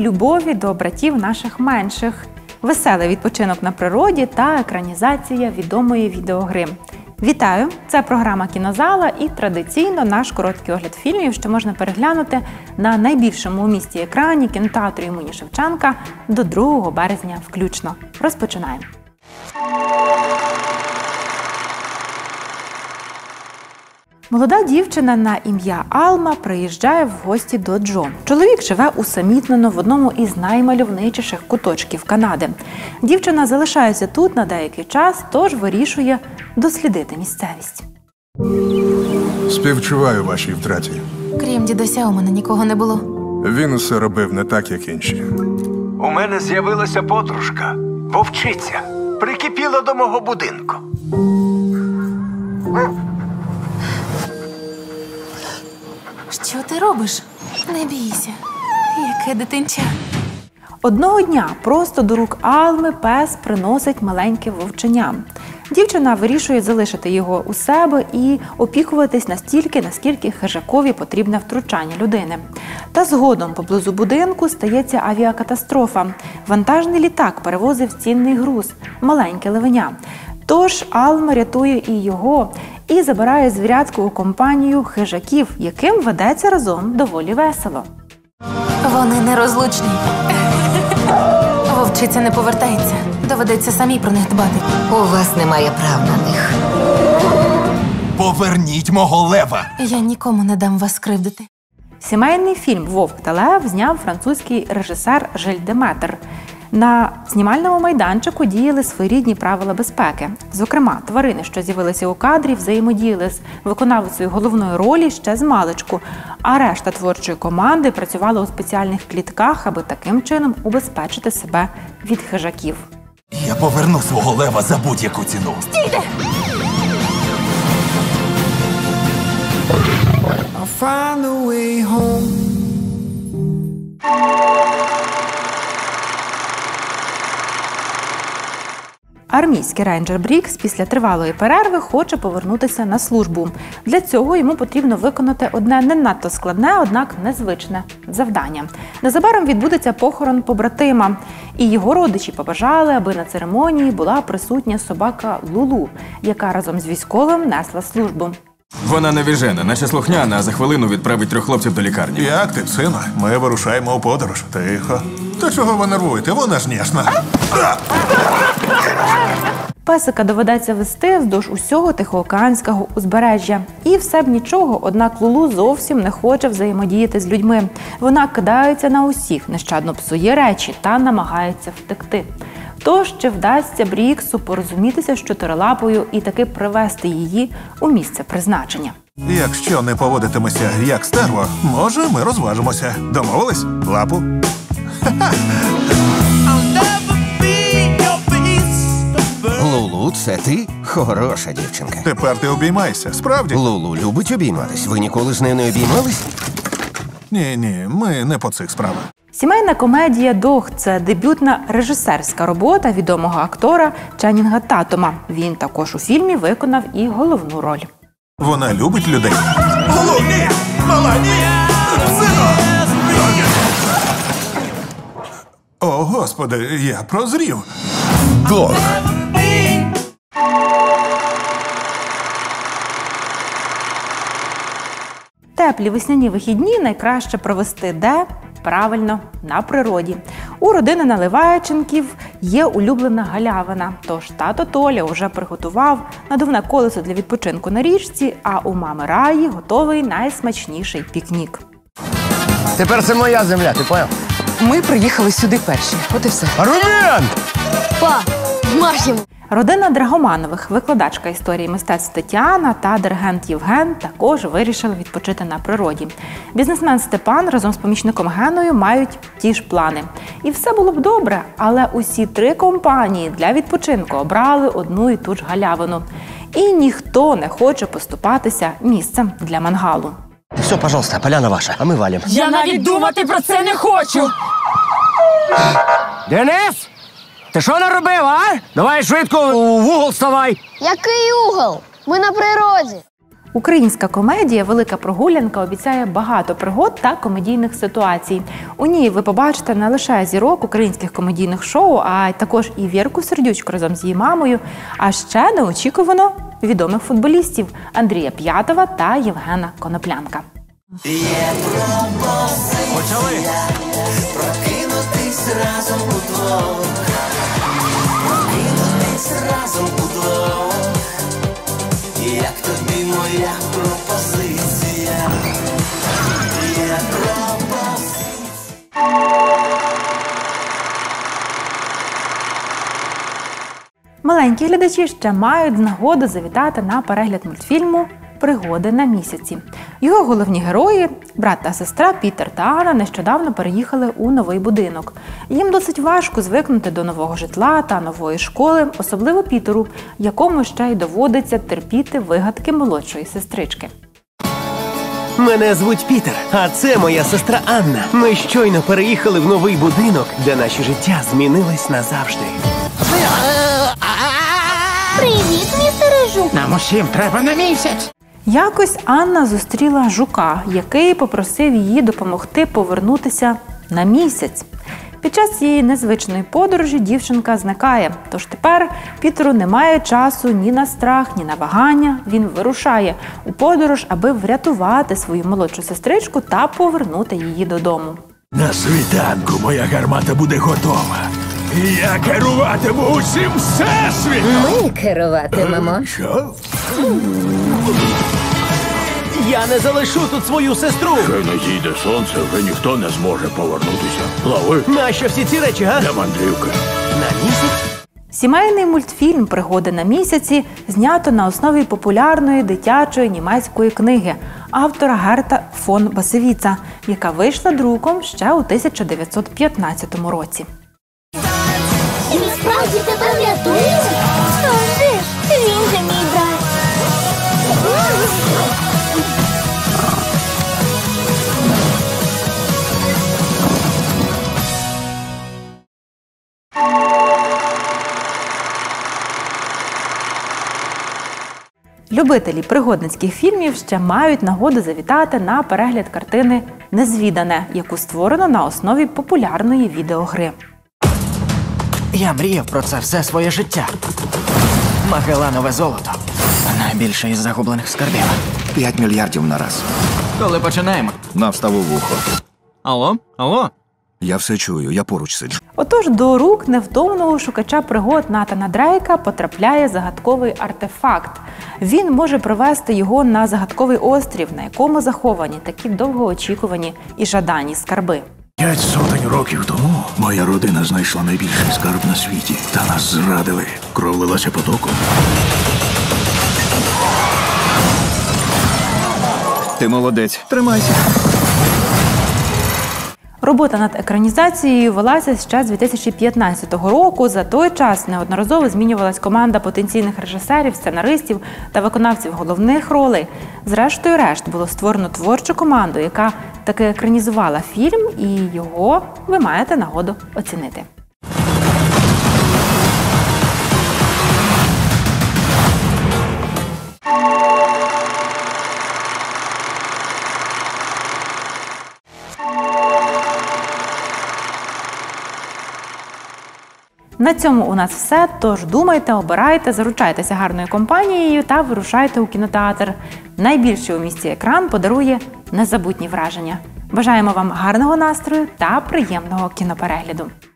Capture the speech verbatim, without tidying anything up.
любові до братів наших менших, веселий відпочинок на природі та екранізація відомої відеогри. Вітаю! Це програма «Кінозала» і традиційно наш короткий огляд фільмів, що можна переглянути на найбільшому у місті екрані кінотеатру імені Шевченка до другого березня включно. Розпочинаємо! Молода дівчина на ім'я Алма приїжджає в гості до Джо. Чоловік живе усамітнено в одному із наймальовничіших куточків Канади. Дівчина залишається тут на деякий час, тож вирішує дослідити місцевість. Співчуваю вашій втраті. Крім дідуся, у мене нікого не було. Він усе робив не так, як інші. У мене з'явилася подружка, вовчиця. Прикипіла до мого будинку. Що ти робиш? Не бійся. Яке дитинча. Одного дня просто до рук Алми пес приносить маленьке вовченя. Дівчина вирішує залишити його у себе і опікуватись настільки, наскільки хижакові потрібне втручання людини. Та згодом поблизу будинку стається авіакатастрофа. Вантажний літак перевозив цінний груз – маленьке левеня. Тож Алма рятує і його, і забирає звірятку у компанію хижаків, яким ведеться разом доволі весело. Вони нерозлучні. Вовчиця не повертається. Доведеться самі про них дбати. У вас немає прав на них. Поверніть мого лева! Я нікому не дам вас скривдити. Сімейний фільм «Вовк та лев» зняв французький режисер Жиль Деметр. На знімальному майданчику діяли своєрідні правила безпеки. Зокрема, тварини, що з'явилися у кадрі, взаємодіяли з виконавицею головної ролі ще з маличку, а решта творчої команди працювала у спеціальних клітках, аби таким чином убезпечити себе від хижаків. Я поверну свого лева за будь-яку ціну. Стійте! Армійський рейнджер Брікс після тривалої перерви хоче повернутися на службу. Для цього йому потрібно виконати одне не надто складне, однак незвичне завдання. Незабаром відбудеться похорон побратима. І його родичі побажали, аби на церемонії була присутня собака Лулу, яка разом з військовим несла службу. Вона навіжена, наче слухняна, а за хвилину відправить трьох хлопців до лікарні. Як ти, сину? Ми вирушаємо у подорож. Тихо. Та чого ви нервуєте? Вона ж ніжна. Песика доведеться вести вздовж усього Тихоокеанського узбережжя. І все б нічого, однак Лулу зовсім не хоче взаємодіяти з людьми. Вона кидається на усіх, нещадно псує речі та намагається втекти. Тож, чи вдасться Бріксу порозумітися з чотирилапою і таки привести її у місце призначення? Якщо не поводитимеся як стерво, може ми розважимося. Домовились? Лапу? Лулу, це ти? Хороша дівчинка. Тепер ти обіймайся, справді? Лулу любить обійматись. Ви ніколи з нею не обіймались? Ні-ні, ми не по цих справах. Сімейна комедія «Дог» – це дебютна режисерська робота відомого актора Ченнінга Татума. Він також у фільмі виконав і головну роль. Вона любить людей. Лулу, ні! Мала, ні! Сино! О, Господи, я прозрів. Дог. Теплі весняні вихідні найкраще провести де? Правильно, на природі. У родини Наливайченків є улюблена галявина, тож тато Толя вже приготував надувне колесо для відпочинку на річці, а у мами Раї готовий найсмачніший пікнік. Тепер це моя земля, ти поняв? Ми приїхали сюди перші, от і все. Аргумент! Па, марш йому! Родина Драгоманових, викладачка історії мистецтв Тетяна та диригент Євген також вирішили відпочити на природі. Бізнесмен Степан разом з помічником Геною мають ті ж плани. І все було б добре, але усі три компанії для відпочинку обрали одну і ту ж галявину. І ніхто не хоче поступатися місцем для мангалу. Все, пожалуйста, поляна ваша, а ми валим. Я навіть думати про це не хочу! Денис! Ти що наробив, а? Давай швидко у вугол ставай. Який угол? Ми на природі. Українська комедія «Велика прогулянка» обіцяє багато пригод та комедійних ситуацій. У ній ви побачите не лише зірок українських комедійних шоу, а також і Вірку Сердючку разом з її мамою, а ще неочікувано відомих футболістів Андрія П'ятова та Євгена Коноплянка. Почали! Прокинутись разом удвох, прокинутись разом удвох, як тобі моя пропозиція, є пропозиція. Маленькі глядачі ще мають нагоду завітати на перегляд мультфільму «Пригоди на місяці». Його головні герої, брат та сестра Пітер та Анна, нещодавно переїхали у новий будинок. Їм досить важко звикнути до нового житла та нової школи, особливо Пітеру, якому ще й доводиться терпіти вигадки молодшої сестрички. Мене звуть Пітер, а це моя сестра Анна. Ми щойно переїхали в новий будинок, де наше життя змінилось назавжди. Привіт, містере Жук! Нам усім треба на місяць. Якось Анна зустріла жука, який попросив її допомогти повернутися на місяць. Під час цієї незвичної подорожі дівчинка зникає, тож тепер Пітеру немає часу ні на страх, ні на вагання. Він вирушає у подорож, аби врятувати свою молодшу сестричку та повернути її додому. На світанку моя гармата буде готова. І я керуватиму усім всесвітом. Ми керуватимемо. Що? Я не залишу тут свою сестру. Щойно зійде сонце, вже ніхто не зможе повернутися. Лови. Нащо всі ці речі, га? Для мандрівки. На місяць? Сімейний мультфільм «Пригоди на місяці» знято на основі популярної дитячої німецької книги автора Герта фон Басевіца, яка вийшла друком ще у тисяча дев'ятсот п'ятнадцятому році. Він справді тебе врятує? А вже ж, він же мій брат. Любителі пригодницьких фільмів ще мають нагоду завітати на перегляд картини «Незвідане», яку створено на основі популярної відеогри. Я мріяв про це все своє життя. Магеланове золото. Найбільше із загублених скарбів. П'ять мільярдів на раз. Коли починаємо? Навставу вухо. Алло? Алло? Я все чую, я поруч сиджу. Отож, до рук невтомного шукача пригод Натана Дрейка потрапляє загадковий артефакт. Він може привести його на загадковий острів, на якому заховані такі довгоочікувані і жадані скарби. П'ять сотень років тому моя родина знайшла найбільший скарб на світі. Та нас зрадили. Кров лилася потоком. Ти молодець. Тримайся. Робота над екранізацією велася ще з дві тисячі п'ятнадцятого року. За той час неодноразово змінювалась команда потенційних режисерів, сценаристів та виконавців головних ролей. Зрештою решт було створено творчу команду, яка таки екранізувала фільм, і його ви маєте нагоду оцінити. На цьому у нас все, тож думайте, обирайте, заручайтеся гарною компанією та вирушайте у кінотеатр. Найбільший у місті екран подарує незабутні враження. Бажаємо вам гарного настрою та приємного кіноперегляду.